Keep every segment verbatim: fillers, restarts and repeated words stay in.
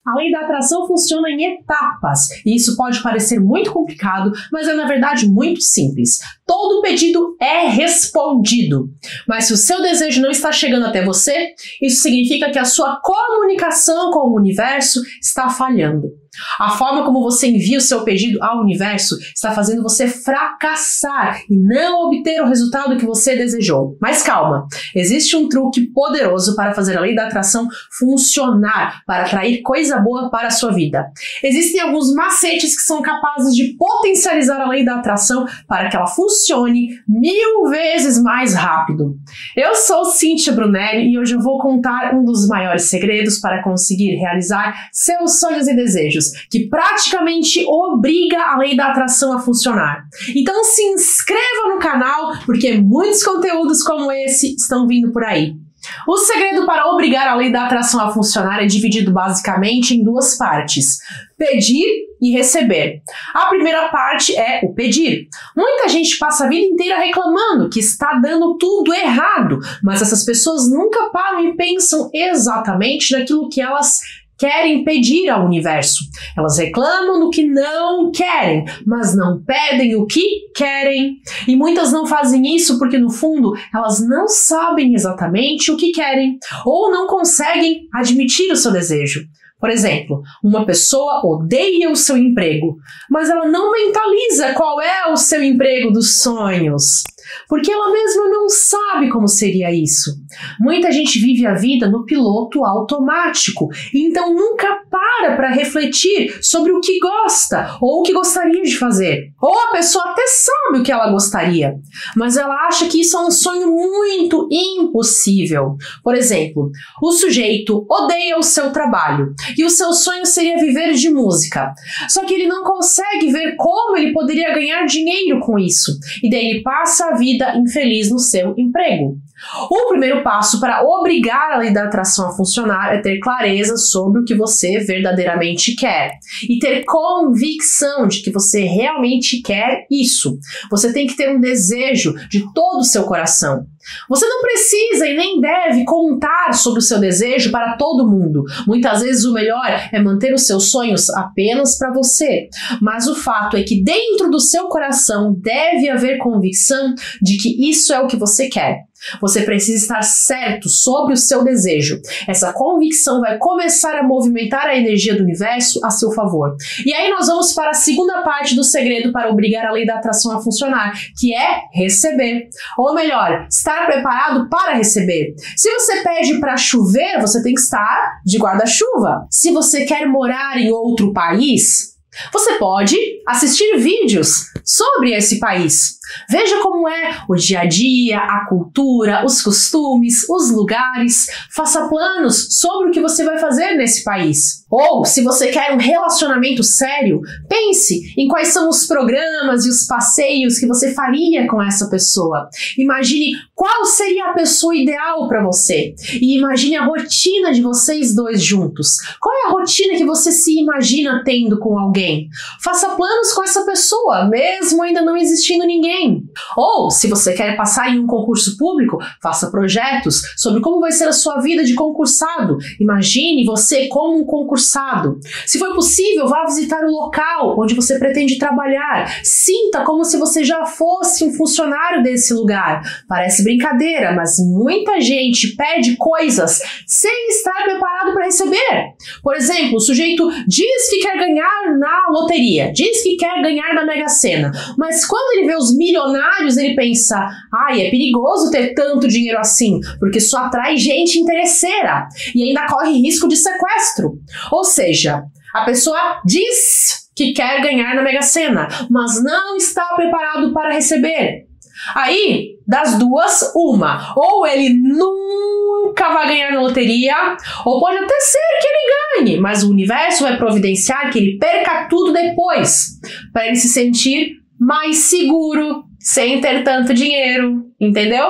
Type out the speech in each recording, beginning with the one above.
A lei da atração funciona em etapas, e isso pode parecer muito complicado, mas é na verdade muito simples. Todo pedido é respondido, mas se o seu desejo não está chegando até você, isso significa que a sua comunicação com o universo está falhando. A forma como você envia o seu pedido ao universo está fazendo você fracassar e não obter o resultado que você desejou. Mas calma, existe um truque poderoso para fazer a lei da atração funcionar, para atrair coisa boa para a sua vida. Existem alguns macetes que são capazes de potencializar a lei da atração para que ela funcione mil vezes mais rápido. Eu sou Cíntia Brunelli e hoje eu vou contar um dos maiores segredos para conseguir realizar seus sonhos e desejos, que praticamente obriga a lei da atração a funcionar. Então se inscreva no canal, porque muitos conteúdos como esse estão vindo por aí. O segredo para obrigar a lei da atração a funcionar é dividido basicamente em duas partes: pedir e receber. A primeira parte é o pedir. Muita gente passa a vida inteira reclamando que está dando tudo errado, mas essas pessoas nunca param e pensam exatamente naquilo que elas querem pedir ao universo. Elas reclamam do que não querem, mas não pedem o que querem. E muitas não fazem isso porque, no fundo, elas não sabem exatamente o que querem ou não conseguem admitir o seu desejo. Por exemplo, uma pessoa odeia o seu emprego, mas ela não mentaliza qual é o seu emprego dos sonhos, porque ela mesma não sabe como seria isso. Muita gente vive a vida no piloto automático, e então nunca para para refletir sobre o que gosta ou o que gostaria de fazer. Ou a pessoa até sabe o que ela gostaria, mas ela acha que isso é um sonho muito impossível. Por exemplo, o sujeito odeia o seu trabalho e o seu sonho seria viver de música. Só que ele não consegue ver como ele poderia ganhar dinheiro com isso, e daí ele passa a vida infeliz no seu emprego. O primeiro passo para obrigar a lei da atração a funcionar é ter clareza sobre o que você verdadeiramente quer e ter convicção de que você realmente quer isso. Você tem que ter um desejo de todo o seu coração. Você não precisa e nem deve contar sobre o seu desejo para todo mundo. Muitas vezes o melhor é manter os seus sonhos apenas para você. Mas o fato é que dentro do seu coração deve haver convicção de que isso é o que você quer. Você precisa estar certo sobre o seu desejo. Essa convicção vai começar a movimentar a energia do universo a seu favor. E aí nós vamos para a segunda parte do segredo para obrigar a lei da atração a funcionar, que é receber. Ou melhor, estar preparado para receber. Se você pede para chover, você tem que estar de guarda-chuva. Se você quer morar em outro país, você pode assistir vídeos sobre esse país. Veja como é o dia a dia, a cultura, os costumes, os lugares. Faça planos sobre o que você vai fazer nesse país. Ou, se você quer um relacionamento sério, pense em quais são os programas e os passeios que você faria com essa pessoa. Imagine qual seria a pessoa ideal para você. E imagine a rotina de vocês dois juntos. Qual é a rotina que você se imagina tendo com alguém? Faça planos com essa pessoa, mesmo ainda não existindo ninguém. Ou, se você quer passar em um concurso público, faça projetos sobre como vai ser a sua vida de concursado. Imagine você como um concursado. Se for possível, vá visitar o local onde você pretende trabalhar. Sinta como se você já fosse um funcionário desse lugar. Parece brincadeira, mas muita gente pede coisas sem estar preparado para receber. Por exemplo, o sujeito diz que quer ganhar na loteria, diz que quer ganhar na Mega Sena, mas quando ele vê os milionários, ele pensa: ai, é perigoso ter tanto dinheiro assim, porque só atrai gente interesseira e ainda corre risco de sequestro. Ou seja, a pessoa diz que quer ganhar na Mega Sena, mas não está preparado para receber. Aí, das duas, uma. Ou ele nunca vai ganhar na loteria, ou pode até ser que ele ganhe, mas o universo vai providenciar que ele perca tudo depois, para ele se sentir mais seguro, sem ter tanto dinheiro, entendeu?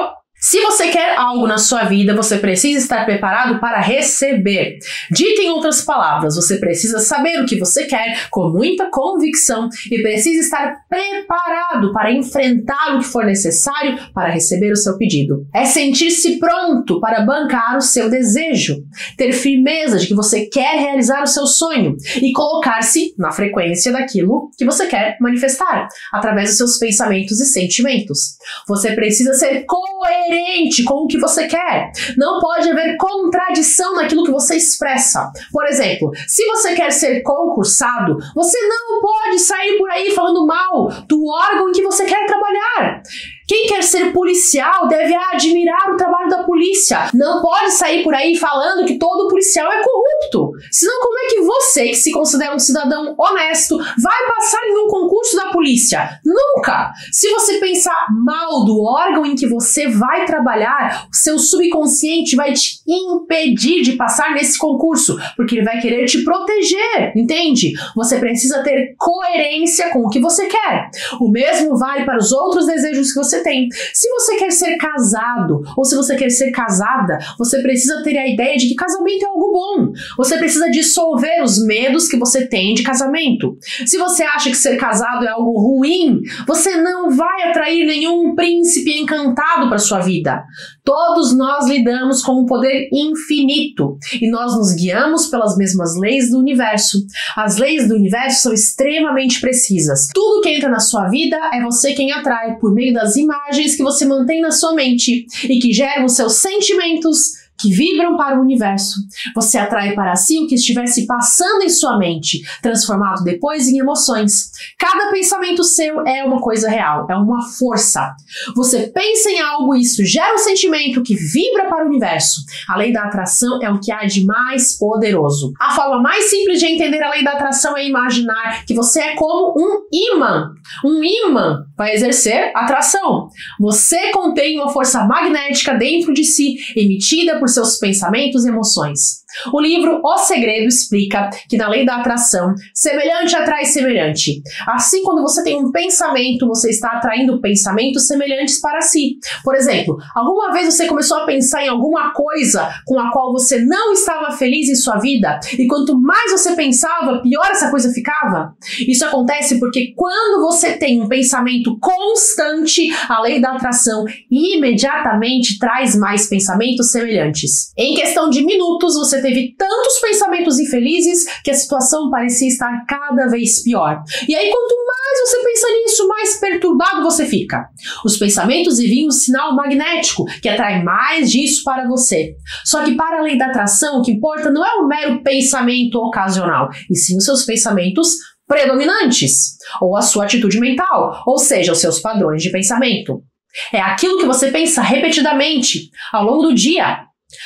Se você quer algo na sua vida, você precisa estar preparado para receber. Dito em outras palavras, você precisa saber o que você quer com muita convicção e precisa estar preparado para enfrentar o que for necessário para receber o seu pedido. É sentir-se pronto para bancar o seu desejo, ter firmeza de que você quer realizar o seu sonho e colocar-se na frequência daquilo que você quer manifestar, através dos seus pensamentos e sentimentos. Você precisa ser coerente com o que você quer. Não pode haver contradição naquilo que você expressa. Por exemplo, se você quer ser concursado, você não pode sair por aí falando mal do órgão em que você quer trabalhar. Quem quer ser policial deve admirar o trabalho da polícia. Não pode sair por aí falando que todo policial é corrupto. Senão, como é que você, que se considera um cidadão honesto, vai passar em um concurso da polícia? Nunca! Se você pensar mal do órgão em que você vai trabalhar, o seu subconsciente vai te impedir de passar nesse concurso, porque ele vai querer te proteger, entende? Você precisa ter coerência com o que você quer. O mesmo vale para os outros desejos que você tem. Se você quer ser casado ou se você quer ser casada, você precisa ter a ideia de que casamento é algo bom. Você precisa dissolver os medos que você tem de casamento. Se você acha que ser casado é algo ruim, você não vai atrair nenhum príncipe encantado para sua vida. Todos nós lidamos com um poder infinito e nós nos guiamos pelas mesmas leis do universo. As leis do universo são extremamente precisas. Tudo que entra na sua vida é você quem atrai por meio das imagens que você mantém na sua mente e que geram os seus sentimentos que vibram para o universo. Você atrai para si o que estiver se passando em sua mente, transformado depois em emoções. Cada pensamento seu é uma coisa real, é uma força. Você pensa em algo e isso gera um sentimento que vibra para o universo. A lei da atração é o que há de mais poderoso. A forma mais simples de entender a lei da atração é imaginar que você é como um ímã. Um ímã vai exercer atração. Você contém uma força magnética dentro de si, emitida por por seus pensamentos e emoções. O livro O Segredo explica que na lei da atração, semelhante atrai semelhante. Assim, quando você tem um pensamento, você está atraindo pensamentos semelhantes para si. Por exemplo, alguma vez você começou a pensar em alguma coisa com a qual você não estava feliz em sua vida, e quanto mais você pensava, pior essa coisa ficava? Isso acontece porque quando você tem um pensamento constante, a lei da atração imediatamente traz mais pensamentos semelhantes. Em questão de minutos, você teve tantos pensamentos infelizes que a situação parecia estar cada vez pior. E aí, quanto mais você pensa nisso, mais perturbado você fica. Os pensamentos enviam um sinal magnético que atrai mais disso para você. Só que para a lei da atração, o que importa não é um mero pensamento ocasional, e sim os seus pensamentos predominantes, ou a sua atitude mental, ou seja, os seus padrões de pensamento. É aquilo que você pensa repetidamente ao longo do dia.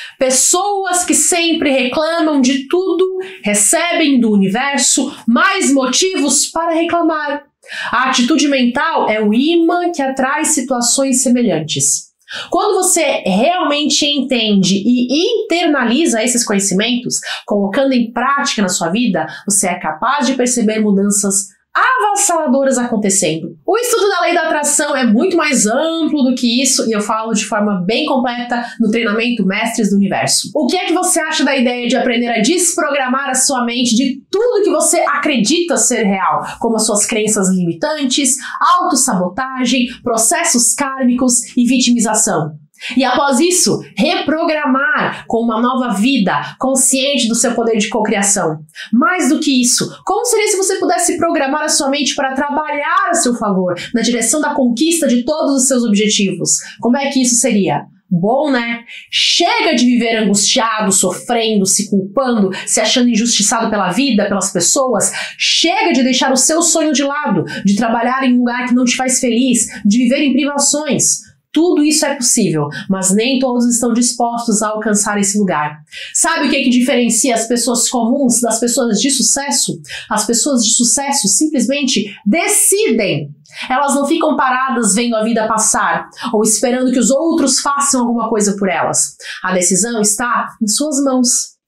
Pessoas que sempre reclamam de tudo recebem do universo mais motivos para reclamar. A atitude mental é o imã que atrai situações semelhantes. Quando você realmente entende e internaliza esses conhecimentos, colocando em prática na sua vida, você é capaz de perceber mudanças avassaladoras acontecendo. O estudo da lei da atração é muito mais amplo do que isso e eu falo de forma bem completa no treinamento Mestres do Universo. O que é que você acha da ideia de aprender a desprogramar a sua mente de tudo que você acredita ser real, como as suas crenças limitantes, autossabotagem, processos kármicos e vitimização? E após isso, reprogramar com uma nova vida, consciente do seu poder de cocriação. Mais do que isso, como seria se você pudesse programar a sua mente para trabalhar a seu favor, na direção da conquista de todos os seus objetivos? Como é que isso seria? Bom, né? Chega de viver angustiado, sofrendo, se culpando, se achando injustiçado pela vida, pelas pessoas. Chega de deixar o seu sonho de lado, de trabalhar em um lugar que não te faz feliz, de viver em privações. Tudo isso é possível, mas nem todos estão dispostos a alcançar esse lugar. Sabe o que é que diferencia as pessoas comuns das pessoas de sucesso? As pessoas de sucesso simplesmente decidem. Elas não ficam paradas vendo a vida passar ou esperando que os outros façam alguma coisa por elas. A decisão está em suas mãos.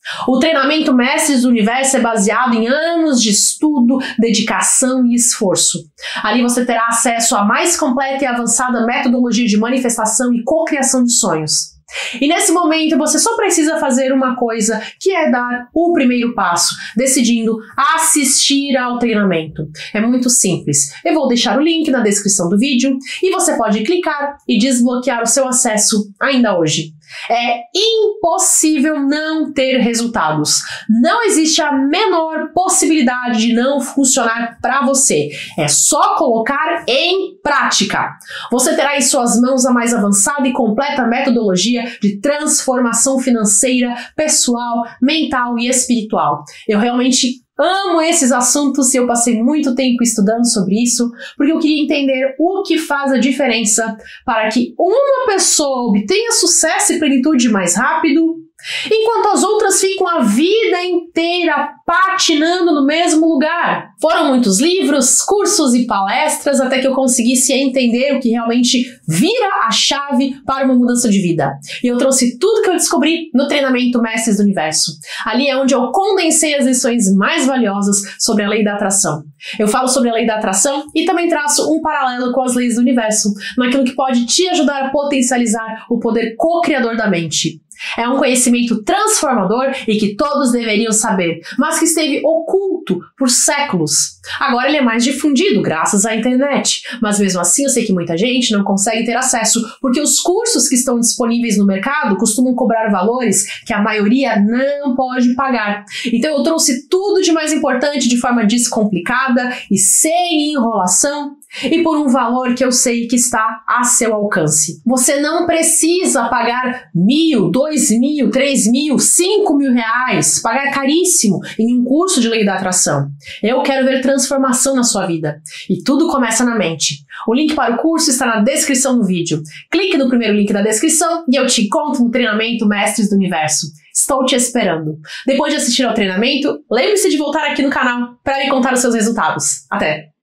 O treinamento Mestres do Universo é baseado em anos de estudo, dedicação e esforço. Ali você terá acesso à mais completa e avançada metodologia de manifestação e cocriação de sonhos. E nesse momento você só precisa fazer uma coisa, que é dar o primeiro passo, decidindo assistir ao treinamento. É muito simples. Eu vou deixar o link na descrição do vídeo e você pode clicar e desbloquear o seu acesso ainda hoje. É impossível não ter resultados. Não existe a menor possibilidade de não funcionar para você. É só colocar em prática. Você terá em suas mãos a mais avançada e completa metodologia de transformação financeira, pessoal, mental e espiritual. Eu realmente amo esses assuntos e eu passei muito tempo estudando sobre isso, porque eu queria entender o que faz a diferença para que uma pessoa obtenha sucesso e plenitude mais rápido, enquanto as outras ficam a vida inteira patinando no mesmo lugar. Foram muitos livros, cursos e palestras até que eu conseguisse entender o que realmente vira a chave para uma mudança de vida. E eu trouxe tudo que eu descobri no treinamento Mestres do Universo. Ali é onde eu condensei as lições mais valiosas sobre a lei da atração. Eu falo sobre a lei da atração e também traço um paralelo com as leis do universo, naquilo que pode te ajudar a potencializar o poder co-criador da mente. É um conhecimento transformador e que todos deveriam saber, mas que esteve oculto por séculos. Agora ele é mais difundido graças à internet, mas mesmo assim eu sei que muita gente não consegue ter acesso, porque os cursos que estão disponíveis no mercado costumam cobrar valores que a maioria não pode pagar. Então eu trouxe tudo de mais importante de forma descomplicada e sem enrolação, e por um valor que eu sei que está a seu alcance. Você não precisa pagar mil, dois mil, três mil, cinco mil reais, pagar caríssimo em um curso de lei da atração. Eu quero ver transformação na sua vida. E tudo começa na mente. O link para o curso está na descrição do vídeo. Clique no primeiro link da descrição e eu te encontro no treinamento Mestres do Universo. Estou te esperando. Depois de assistir ao treinamento, lembre-se de voltar aqui no canal para me contar os seus resultados. Até!